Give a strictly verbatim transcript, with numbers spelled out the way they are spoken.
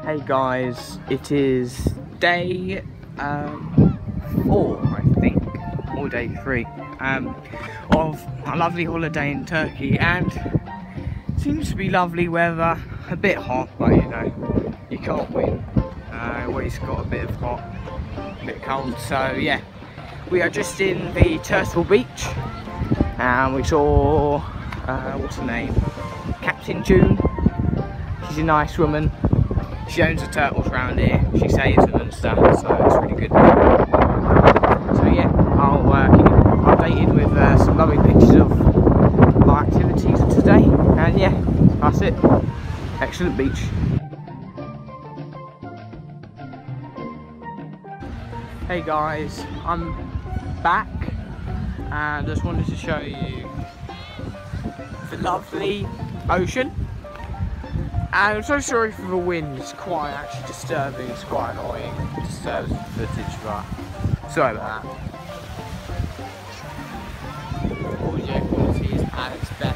Hey guys, it is day um, four, I think, or day three, um, of a lovely holiday in Turkey, and seems to be lovely weather. A bit hot, but you know, you can't win. Uh, always got a bit of hot, a bit cold. So yeah, we are just in the Turtle Beach, and we saw uh, what's her name, Captain June. She's a nice woman. She owns the turtles around here. She saves them and stuff, so it's really good. So yeah, I'll uh, keep you updated with uh, some lovely pictures of our activities today. And yeah, that's it. Excellent beach. Hey guys, I'm back and I just wanted to show you the lovely ocean. And I'm so sorry for the wind, it's quite actually disturbing, it's quite annoying, it disturbs the footage, but sorry about that. Audio quality is at its best.